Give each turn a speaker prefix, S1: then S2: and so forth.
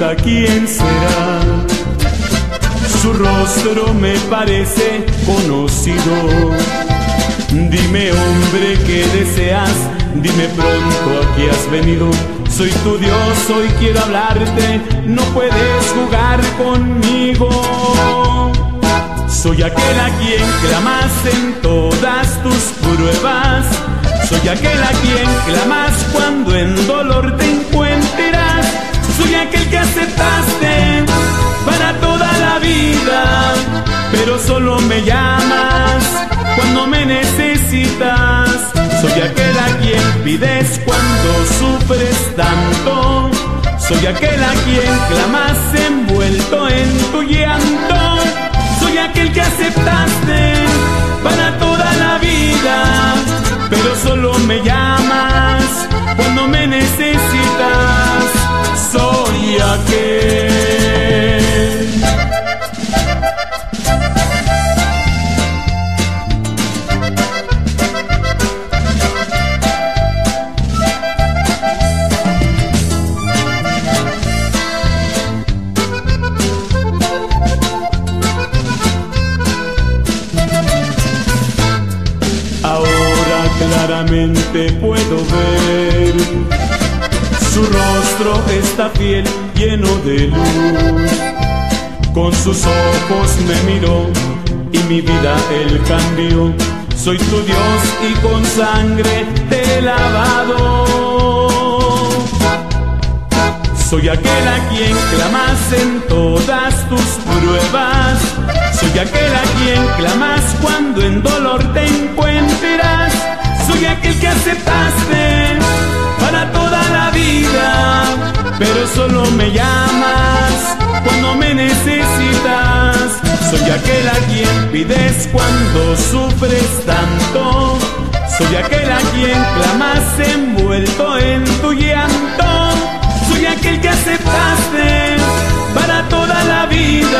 S1: pregunta quién será. Su rostro me parece conocido. Dime, hombre, ¿qué deseas? Dime pronto a qué has venido. Soy tu Dios, hoy quiero hablarte, no puedes jugar conmigo. Soy aquel a quien clamas en todas tus pruebas. Soy aquel a quien clamas cuando en dolor te encuentras. Soy aquel que aceptaste para toda la vida, pero solo me llamas cuando me necesitas. Soy aquel a quien pides cuando sufres tanto. Soy aquel a quien clamas envuelto en tu llanto. Soy aquel que aceptaste para toda la vida, pero solo me llamas cuando me necesitas. Soy aquel. Claramente puedo ver, su rostro está fiel, lleno de luz. Con sus ojos me miró y mi vida él cambió. Soy tu Dios y con sangre te he lavado. Soy aquel a quien clamas en todas tus pruebas. Soy aquel a quien clamas cuando en dolor te encuentras. Soy aquel que aceptaste para toda la vida, pero solo me llamas cuando me necesitas. Soy aquel a quien pides cuando sufres tanto. Soy aquel a quien clamas envuelto en tu llanto. Soy aquel que aceptaste para toda la vida,